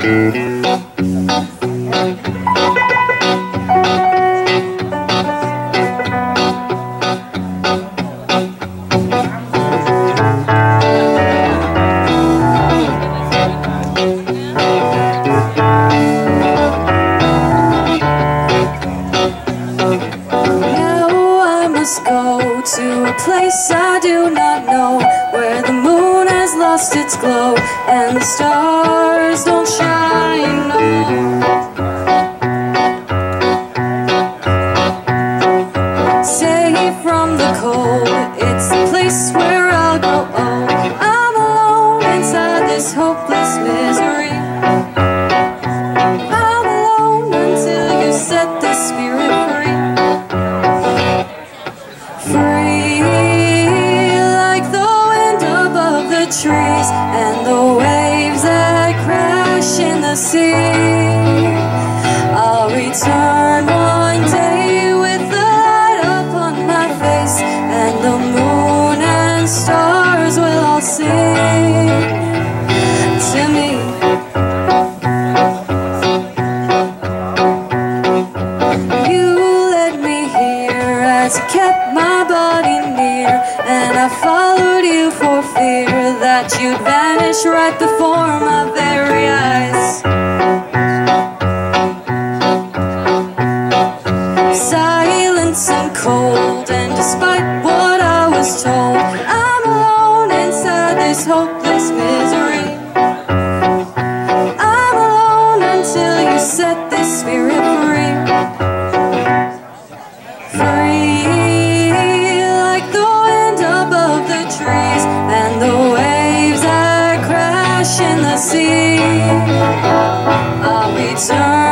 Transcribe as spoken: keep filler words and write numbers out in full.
Go to a place I do not know, where the moon has lost its glow and the stars don't shine no more. Safe from the cold, it's the place where I'll grow old. I'm alone inside this hopeless misery. I'm alone until you set the spirit free. Free like the wind above the trees and the waves that crash in the sea. I'll return one day with the light upon my face, and the moon and stars will all sing to me. You led me here as you kept my body near, and I followed you for fear that you'd vanish right before my very eyes. Silence and cold, and despite what I was told, I'm alone inside this hopeless misery. I'm alone until you set this spirit free. Free like the wind above the trees and the waves that crash in the sea. I'll return